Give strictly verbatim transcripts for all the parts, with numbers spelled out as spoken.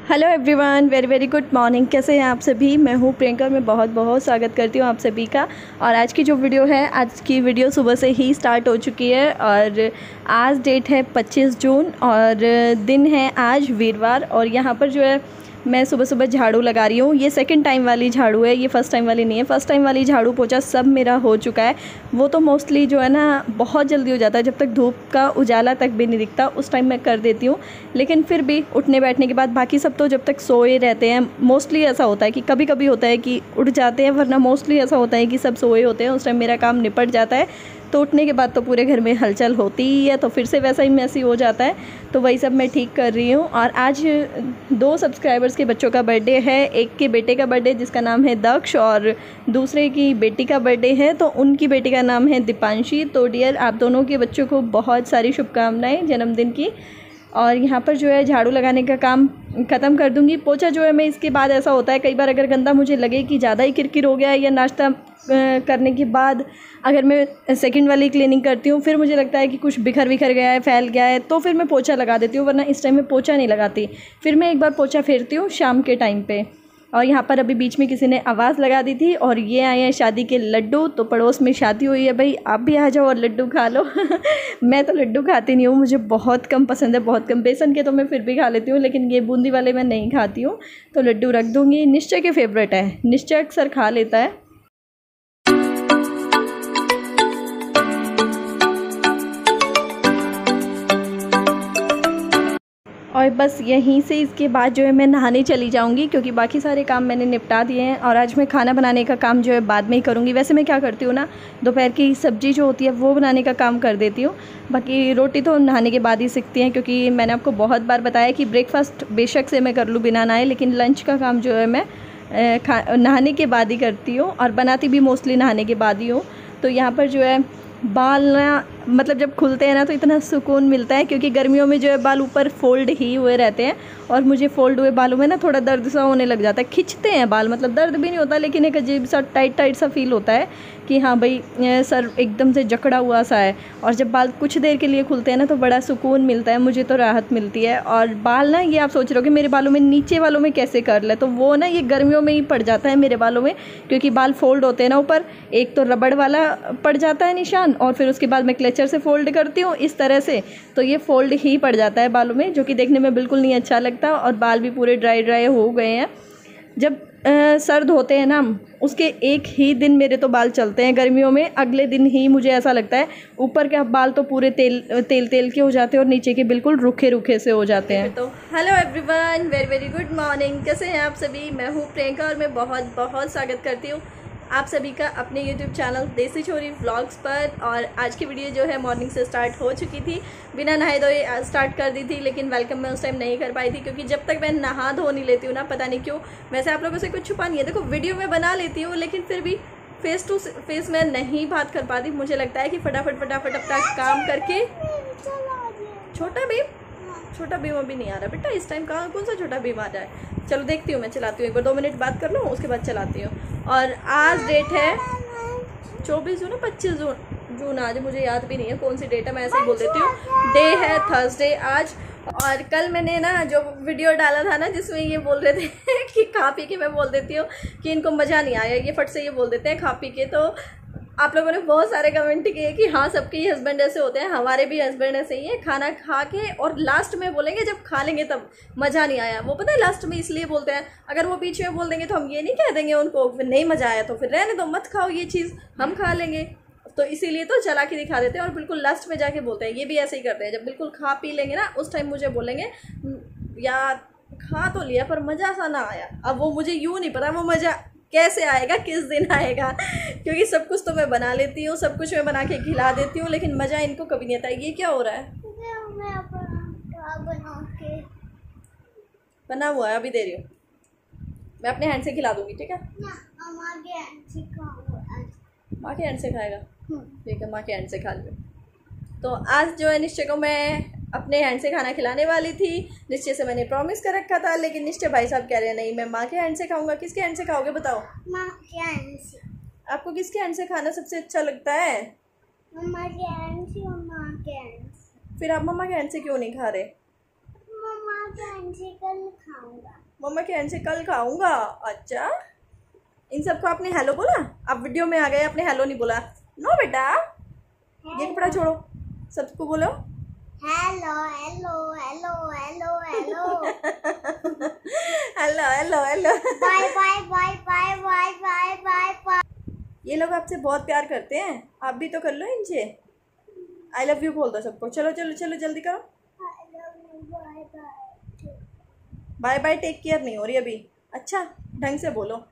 Hello everyone, very very good morning. कैसे हैं आप सभी? मैं हूँ प्रियंका। मैं बहुत बहुत स्वागत करती हूँ आप सभी का। और आज की जो वीडियो है, आज की वीडियो सुबह से ही स्टार्ट हो चुकी है और आज डेट है पच्चीस जून और दिन है आज वीरवार। और यहाँ पर जो है मैं सुबह सुबह झाड़ू लगा रही हूँ। ये सेकंड टाइम वाली झाड़ू है, ये फ़र्स्ट टाइम वाली नहीं है। फ़र्स्ट टाइम वाली झाड़ू पोछा सब मेरा हो चुका है। वो तो मोस्टली जो है ना बहुत जल्दी हो जाता है, जब तक धूप का उजाला तक भी नहीं दिखता उस टाइम मैं कर देती हूँ। लेकिन फिर भी उठने बैठने के बाद बाकी सब तो जब तक सोए रहते हैं। मोस्टली ऐसा होता है कि कभी कभी होता है कि उठ जाते हैं, वरना मोस्टली ऐसा होता है कि सब सोए होते हैं, उस टाइम मेरा काम निपट जाता है। तो उठने के बाद तो पूरे घर में हलचल होती ही है, तो फिर से वैसा ही मैसी हो जाता है। तो वही सब मैं ठीक कर रही हूँ। और आज दो सब्सक्राइबर्स के बच्चों का बर्थडे है। एक के बेटे का बर्थडे जिसका नाम है दक्ष और दूसरे की बेटी का बर्थडे है, तो उनकी बेटी का नाम है दीपांशी। तो डियर, आप दोनों के बच्चों को बहुत सारी शुभकामनाएं जन्मदिन की। और यहाँ पर जो है झाड़ू लगाने का काम ख़त्म कर दूँगी। पोछा जो है मैं इसके बाद, ऐसा होता है कई बार अगर गंदा मुझे लगे कि ज़्यादा ही किरकिर हो गया है, या नाश्ता करने के बाद अगर मैं सेकंड वाली क्लीनिंग करती हूँ फिर मुझे लगता है कि कुछ बिखर बिखर गया है, फैल गया है, तो फिर मैं पोछा लगा देती हूँ। वरना इस टाइम में पोछा नहीं लगाती। फिर मैं एक बार पोछा फेरती हूँ शाम के टाइम पे। और यहाँ पर अभी बीच में किसी ने आवाज़ लगा दी थी और ये आए हैं शादी के लड्डू। तो पड़ोस में शादी हुई है, भाई आप भी आ जाओ और लड्डू खा लो। मैं तो लड्डू खाती नहीं हूँ, मुझे बहुत कम पसंद है, बहुत कम। बेसन के तो मैं फिर भी खा लेती हूँ, लेकिन ये बूंदी वाले मैं नहीं खाती हूँ। तो लड्डू रख दूँगी। निश्चय के फेवरेट है, निश्चय अक्सर खा लेता है। और बस यहीं से इसके बाद जो है मैं नहाने चली जाऊंगी, क्योंकि बाकी सारे काम मैंने निपटा दिए हैं। और आज मैं खाना बनाने का काम जो है बाद में ही करूंगी। वैसे मैं क्या करती हूँ ना, दोपहर की सब्ज़ी जो होती है वो बनाने का काम कर देती हूँ। बाकी रोटी तो नहाने के बाद ही सीखती हैं, क्योंकि मैंने आपको बहुत बार बताया कि ब्रेकफास्ट बेशक से मैं कर लूँ बिना नहाए, लेकिन लंच का काम जो है मैं खा नहाने के बाद ही करती हूँ। और बनाती भी मोस्टली नहाने के बाद ही हूँ। तो यहाँ पर जो है बाल ना, मतलब जब खुलते हैं ना तो इतना सुकून मिलता है, क्योंकि गर्मियों में जो है बाल ऊपर फोल्ड ही हुए रहते हैं। और मुझे फोल्ड हुए बालों में ना थोड़ा दर्द सा होने लग जाता है। खिंचते हैं बाल, मतलब दर्द भी नहीं होता, लेकिन एक अजीब सा टाइट टाइट सा फील होता है कि हाँ भाई सर एकदम से जकड़ा हुआ सा है। और जब बाल कुछ देर के लिए खुलते हैं ना तो बड़ा सुकून मिलता है, मुझे तो राहत मिलती है। और बाल ना, ये आप सोच रहे हो कि मेरे बालों में नीचे वालों में कैसे कर्ल है, तो वो ना ये गर्मियों में ही पड़ जाता है मेरे बालों में, क्योंकि बाल फोल्ड होते हैं ना ऊपर। एक तो रबड़ वाला पड़ जाता है निशान, और फिर उसके बाद मैं क्लेचर से फोल्ड करती हूँ इस तरह से, तो ये फोल्ड ही पड़ जाता है बालों में, जो कि देखने में बिल्कुल नहीं अच्छा लगता। और बाल भी पूरे ड्राई ड्राई हो गए हैं। जब आ, सर्द होते हैं ना उसके एक ही दिन मेरे तो बाल चलते हैं। गर्मियों में अगले दिन ही मुझे ऐसा लगता है ऊपर के बाल तो पूरे तेल तेल तेल के हो जाते हैं और नीचे के बिल्कुल रूखे रूखे से हो जाते हैं। तो hello everyone, very very good morning. कैसे हैं आप सभी? मैं हूँ प्रियंका और मैं बहुत बहुत स्वागत करती हूँ आप सभी का अपने यूट्यूब चैनल देसी छोरी व्लॉग्स पर। और आज की वीडियो जो है मॉर्निंग से स्टार्ट हो चुकी थी, बिना नहाए धोए स्टार्ट कर दी थी, लेकिन वेलकम मैं उस टाइम नहीं कर पाई थी, क्योंकि जब तक मैं नहा धो नहीं लेती हूँ ना, पता नहीं क्यों, वैसे आप लोगों से कुछ छुपा नहीं है। देखो वीडियो में बना लेती हूँ, लेकिन फिर भी फेस टू फेस में नहीं बात कर पाती। मुझे लगता है कि फटाफट फटाफट अपना काम करके। छोटा भीम, छोटा भीम अभी नहीं आ रहा बेटा इस टाइम। कहाँ, कौन सा छोटा भीम आ रहा है? चलो देखती हूँ, मैं चलाती हूँ, एक बार दो मिनट बात कर लूँ उसके बाद चलाती हूँ। और आज डेट है चौबीस जून, पच्चीस जून जून आज मुझे याद भी नहीं है कौन सी डेट है, मैं ऐसे ही बोल देती हूँ। डे है थर्सडे आज। और कल मैंने ना जो वीडियो डाला था ना, जिसमें ये बोल रहे थे कि खा पी के, मैं बोल देती हूँ कि इनको मज़ा नहीं आया, ये फट से ये बोल देते हैं खा पी के। तो आप लोगों ने बहुत सारे कमेंट किए कि हाँ सबके ही हस्बैंड ऐसे होते हैं, हमारे भी हस्बैंड ऐसे ही हैं, खाना खा के और लास्ट में बोलेंगे जब खा लेंगे तब मज़ा नहीं आया। वो पता है लास्ट में इसलिए बोलते हैं, अगर वो बीच में बोल देंगे तो हम ये नहीं कह देंगे उनको फिर नहीं मज़ा आया तो फिर रहने दो, मत खाओ ये चीज़, हम खा लेंगे। तो इसीलिए तो चला के दिखा देते हैं और बिल्कुल लास्ट में जाके बोलते हैं। ये भी ऐसे ही करते हैं, जब बिल्कुल खा पी लेंगे ना उस टाइम मुझे बोलेंगे यार खा तो लिया पर मज़ा सा ना आया। अब वो मुझे यूँ नहीं पता वो मज़ा कैसे आएगा, किस दिन आएगा, क्योंकि सब कुछ तो मैं बना लेती हूँ, सब कुछ मैं बना के खिला देती हूँ, लेकिन मज़ा इनको कभी नहीं आता। ये क्या हो रहा है? बना हुआ है, अभी दे रही हूँ, मैं अपने हैंड से खिला दूँगी, ठीक है? माँ के हैंड से खाएगा, ठीक है, माँ के हैंड से खा लो। तो आज जो है निश्चय को मैं अपने हैंड से खाना खिलाने वाली थी। निश्चय से मैंने प्रॉमिस कर रखा था, लेकिन निश्चय भाई साहब कह रहे हैं नहीं मैं माँ के हैंड से खाऊंगा। किसके हैंड से खाओगे बताओ? माँ के हैंड से। आपको किसके हैंड से खाना सबसे अच्छा लगता है? मम्मा के हैंड से और माँ के हैंड से। फिर आप मम्मा के हैंड से क्यों नहीं खा रहे? मम्मा कैन से कल खाऊंगा। मम्मा कैन से कल खाऊंगा। अच्छा, इन सबको आपने हेलो बोला? आप वीडियो में आ गए, आपने हेलो नहीं बोला। नो बेटा, ये कपड़ा छोड़ो, सबको बोलो hello hello hello hello hello hello hello hello. Bye bye bye bye bye bye bye bye. ये लोग आपसे बहुत प्यार करते हैं, आप भी तो कर लो इनसे। आई लव यू बोल दो सबको। चलो चलो चलो जल्दी करो। Bye bye. Bye bye take care नहीं हो रही अभी। अच्छा, ढंग से बोलो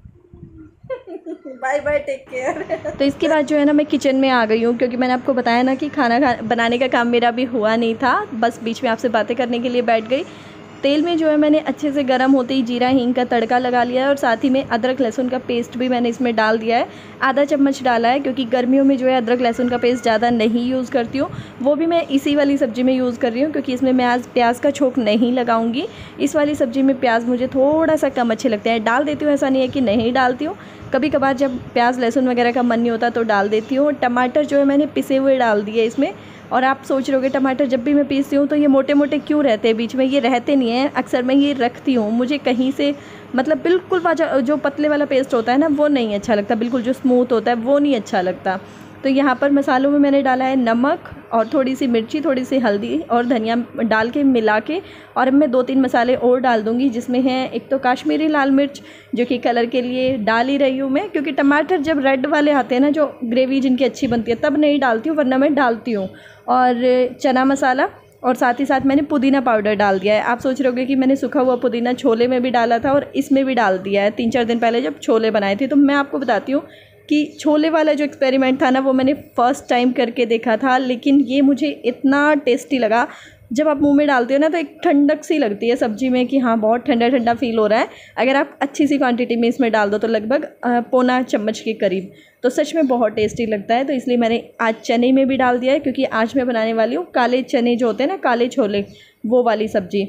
बाय बाय टेक केयर। तो इसके बाद जो है ना मैं किचन में आ गई हूँ, क्योंकि मैंने आपको बताया ना कि खाना खा बनाने का काम मेरा अभी हुआ नहीं था। बस बीच में आपसे बातें करने के लिए बैठ गई। तेल में जो है मैंने अच्छे से गर्म होते ही जीरा हींग का तड़का लगा लिया है, और साथ ही में अदरक लहसुन का पेस्ट भी मैंने इसमें डाल दिया है। आधा चम्मच डाला है, क्योंकि गर्मियों में जो है अदरक लहसुन का पेस्ट ज़्यादा नहीं यूज़ करती हूँ। वो भी मैं इसी वाली सब्ज़ी में यूज़ कर रही हूँ, क्योंकि इसमें मैं आज प्याज का छोंक नहीं लगाऊंगी। इस वाली सब्ज़ी में प्याज मुझे थोड़ा सा कम अच्छे लगते हैं। डाल देती हूँ, ऐसा नहीं है कि नहीं डालती हूँ। कभी कभार जब प्याज लहसुन वगैरह का मन नहीं होता तो डाल देती हूँ। टमाटर जो है मैंने पिसे हुए डाल दिए इसमें। और आप सोच रहे होगे टमाटर जब भी मैं पीसती हूँ तो ये मोटे मोटे क्यों रहते हैं बीच में? ये रहते नहीं हैं, अक्सर मैं ये रखती हूँ। मुझे कहीं से मतलब बिल्कुल जो पतले वाला पेस्ट होता है ना वो नहीं अच्छा लगता, बिल्कुल जो स्मूथ होता है वो नहीं अच्छा लगता। तो यहाँ पर मसालों में मैंने डाला है नमक और थोड़ी सी मिर्ची, थोड़ी सी हल्दी और धनिया डाल के मिला के, और अब मैं दो तीन मसाले और डाल दूँगी, जिसमें है एक तो काश्मीरी लाल मिर्च जो कि कलर के लिए डाल ही रही हूँ मैं, क्योंकि टमाटर जब रेड वाले आते हैं ना, जो ग्रेवी जिनकी अच्छी बनती है, तब नहीं डालती हूँ, वरना मैं डालती हूँ। और चना मसाला, और साथ ही साथ मैंने पुदीना पाउडर डाल दिया है। आप सोच रहे होगे कि मैंने सूखा हुआ पुदीना छोले में भी डाला था और इसमें भी डाल दिया है, तीन चार दिन पहले जब छोले बनाए थे। तो मैं आपको बताती हूँ कि छोले वाला जो एक्सपेरिमेंट था ना वो मैंने फ़र्स्ट टाइम करके देखा था, लेकिन ये मुझे इतना टेस्टी लगा। जब आप मुंह में डालते हो ना तो एक ठंडक सी लगती है सब्जी में कि हाँ बहुत ठंडा ठंडा फील हो रहा है। अगर आप अच्छी सी क्वांटिटी में इसमें डाल दो तो लगभग पौना चम्मच के करीब, तो सच में बहुत टेस्टी लगता है। तो इसलिए मैंने आज चने में भी डाल दिया है, क्योंकि आज मैं बनाने वाली हूँ काले चने जो होते हैं ना, काले छोले, वो वाली सब्ज़ी।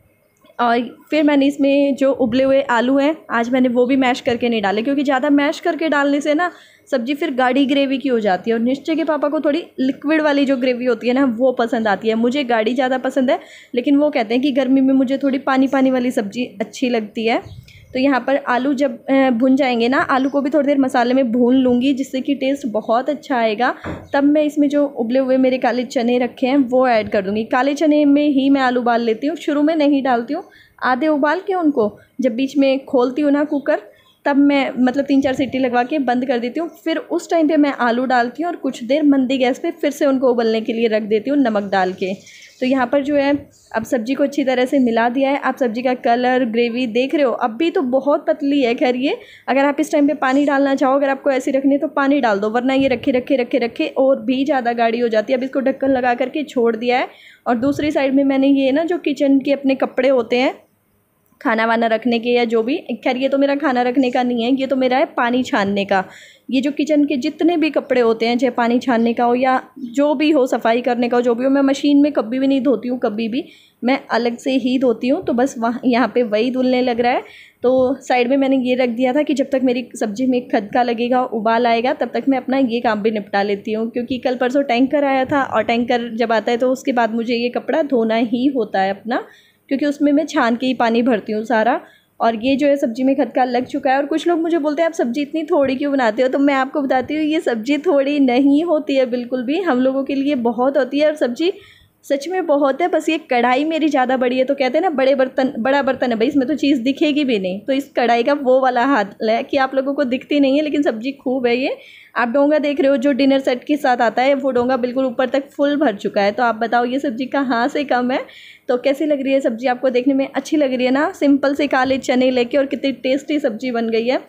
और फिर मैंने इसमें जो उबले हुए आलू हैं आज मैंने वो भी मैश करके नहीं डाले, क्योंकि ज़्यादा मैश करके डालने से ना सब्ज़ी फिर गाढ़ी ग्रेवी की हो जाती है। और निश्चय के पापा को थोड़ी लिक्विड वाली जो ग्रेवी होती है ना वो पसंद आती है। मुझे गाढ़ी ज़्यादा पसंद है, लेकिन वो कहते हैं कि गर्मी में मुझे थोड़ी पानी पानी वाली सब्ज़ी अच्छी लगती है। तो यहाँ पर आलू जब भुन जाएंगे ना, आलू को भी थोड़ी देर मसाले में भून लूँगी, जिससे कि टेस्ट बहुत अच्छा आएगा। तब मैं इसमें जो उबले हुए मेरे काले चने रखे हैं वो ऐड कर दूँगी। काले चने में ही मैं आलू उबाल लेती हूँ, शुरू में नहीं डालती हूँ। आधे उबाल के उनको जब बीच में खोलती हूँ ना कुकर, तब मैं मतलब तीन चार सीटी लगवा के बंद कर देती हूँ। फिर उस टाइम पे मैं आलू डालती हूँ और कुछ देर मंदी गैस पे फिर से उनको उबलने के लिए रख देती हूँ नमक डाल के। तो यहाँ पर जो है अब सब्ज़ी को अच्छी तरह से मिला दिया है। आप सब्ज़ी का कलर, ग्रेवी देख रहे हो, अब भी तो बहुत पतली है। खैर ये अगर आप इस टाइम पे पानी डालना चाहो, अगर आपको ऐसी रखनी है तो पानी डाल दो, वरना ये रखे रखे रखे रखे और भी ज़्यादा गाढ़ी हो जाती है। अब इसको ढक्कन लगा करके छोड़ दिया है। और दूसरी साइड में मैंने ये ना जो किचन के अपने कपड़े होते हैं खाना वाना रखने के या जो भी, खैर ये तो मेरा खाना रखने का नहीं है, ये तो मेरा है पानी छानने का। ये जो किचन के जितने भी कपड़े होते हैं, चाहे पानी छानने का हो या जो भी हो, सफाई करने का हो, जो भी हो, मैं मशीन में कभी भी नहीं धोती हूँ, कभी भी मैं अलग से ही धोती हूँ। तो बस वहाँ यहाँ पे वही धुलने लग रहा है। तो साइड में मैंने ये रख दिया था कि जब तक मेरी सब्ज़ी में खदका लगेगा, उबाल आएगा, तब तक मैं अपना ये काम भी निपटा लेती हूँ। क्योंकि कल परसों टैंकर आया था और टैंकर जब आता है तो उसके बाद मुझे ये कपड़ा धोना ही होता है अपना, क्योंकि उसमें मैं छान के ही पानी भरती हूँ सारा। और ये जो है सब्ज़ी में खदका लग चुका है। और कुछ लोग मुझे बोलते हैं आप सब्ज़ी इतनी थोड़ी क्यों बनाते हो, तो मैं आपको बताती हूँ ये सब्ज़ी थोड़ी नहीं होती है बिल्कुल भी, हम लोगों के लिए बहुत होती है। और सब्ज़ी सच में बहुत है, बस ये कढ़ाई मेरी ज़्यादा बड़ी है। तो कहते हैं ना बड़े बर्तन बड़ा बर्तन है भाई, इसमें तो चीज़ दिखेगी भी नहीं। तो इस कढ़ाई का वो वाला हाल है कि आप लोगों को दिखती नहीं है, लेकिन सब्ज़ी खूब है। ये आप डोंगा देख रहे हो जो डिनर सेट के साथ आता है, वो डोंगा बिल्कुल ऊपर तक फुल भर चुका है। तो आप बताओ ये सब्ज़ी कहाँ से कम है। तो कैसी लग रही है सब्ज़ी आपको? देखने में अच्छी लग रही है ना, सिंपल से काले चने लेके, और कितनी टेस्टी सब्ज़ी बन गई है।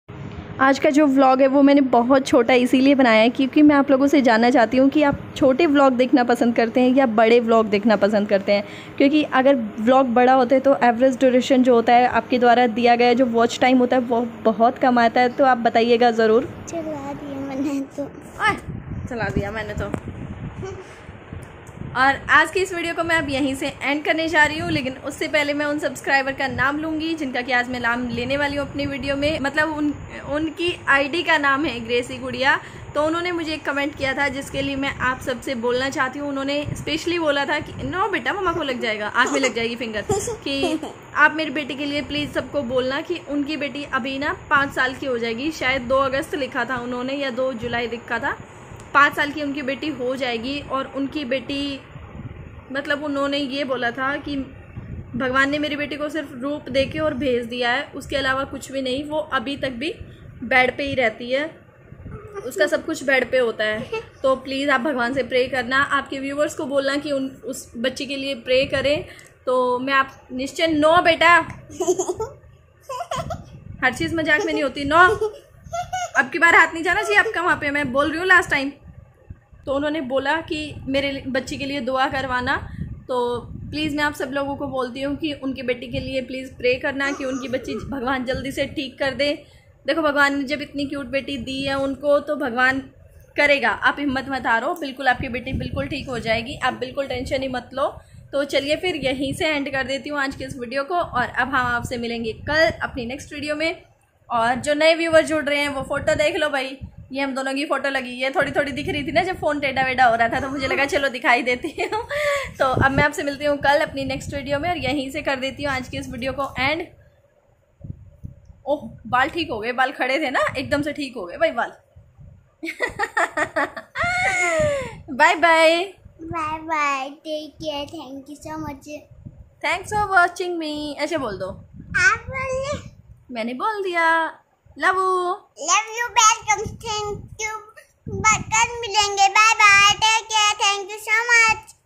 आज का जो व्लॉग है वो मैंने बहुत छोटा इसीलिए बनाया है क्योंकि मैं आप लोगों से जानना चाहती हूँ कि आप छोटे व्लॉग देखना पसंद करते हैं या बड़े व्लॉग देखना पसंद करते हैं। क्योंकि अगर व्लॉग बड़ा होता है तो एवरेज ड्यूरेशन जो होता है आपके द्वारा दिया गया जो वॉच टाइम होता है वो बहुत कम आता है। तो आप बताइएगा ज़रूर। चला दिया मैंने तो चला दिया मैंने तो और आज की इस वीडियो को मैं अब यहीं से एंड करने जा रही हूँ, लेकिन उससे पहले मैं उन सब्सक्राइबर का नाम लूँगी जिनका कि आज मैं नाम लेने वाली हूँ अपनी वीडियो में। मतलब उन उनकी आईडी का नाम है ग्रेसी गुड़िया। तो उन्होंने मुझे एक कमेंट किया था जिसके लिए मैं आप सबसे बोलना चाहती हूँ। उन्होंने स्पेशली बोला था कि नो बेटा मम्मा को लग जाएगा, आँख में लग जाएगी फिंगर, कि आप मेरी बेटी के लिए प्लीज़ सबको बोलना कि उनकी बेटी अभी ना पाँच साल की हो जाएगी। शायद दो अगस्त लिखा था उन्होंने या दो जुलाई लिखा था। पाँच साल की उनकी बेटी हो जाएगी और उनकी बेटी मतलब उन्होंने ये बोला था कि भगवान ने मेरी बेटी को सिर्फ रूप दे के और भेज दिया है, उसके अलावा कुछ भी नहीं। वो अभी तक भी बेड पे ही रहती है, उसका सब कुछ बेड पे होता है। तो प्लीज़ आप भगवान से प्रे करना, आपके व्यूवर्स को बोलना कि उन उस बच्ची के लिए प्रे करें। तो मैं आप निश्चय नो बेटा, हर चीज़ मजाक में नहीं होती। नो, अब की बार हाथ नहीं जाना चाहिए आपका वहाँ पे, मैं बोल रही हूँ लास्ट टाइम। तो उन्होंने बोला कि मेरे बच्ची के लिए दुआ करवाना। तो प्लीज़ मैं आप सब लोगों को बोलती हूँ कि उनकी बेटी के लिए प्लीज़ प्रे करना कि उनकी बच्ची भगवान जल्दी से ठीक कर दे। देखो भगवान ने जब इतनी क्यूट बेटी दी है उनको, तो भगवान करेगा, आप हिम्मत मत हारो। बिल्कुल आपकी बेटी बिल्कुल ठीक हो जाएगी, आप बिल्कुल टेंशन ही मत लो। तो चलिए फिर यहीं से एंड कर देती हूँ आज के इस वीडियो को, और अब हम आपसे मिलेंगे कल अपनी नेक्स्ट वीडियो में। और जो नए व्यूवर जुड़ रहे हैं वो फ़ोटो देख लो भाई, ये हम दोनों की फ़ोटो लगी है, थोड़ी थोड़ी दिख रही थी ना जब फ़ोन टेढ़ा वेढ़ा हो रहा था, तो मुझे लगा चलो दिखाई देती हूँ। तो अब मैं आपसे मिलती हूँ कल अपनी नेक्स्ट वीडियो में, और यहीं से कर देती हूँ आज की इस वीडियो को एंड। ओह, बाल ठीक हो गए, बाल खड़े थे ना एकदम से ठीक हो गए भाई बाल। Bye bye bye bye, take care, thank you so much, thanks for watching me. ऐसे बोल दो, आप बोले, मैंने बोल दिया। Love you, love you, welcome, thank you, button मिलेंगे, bye bye, take care, thank you so much.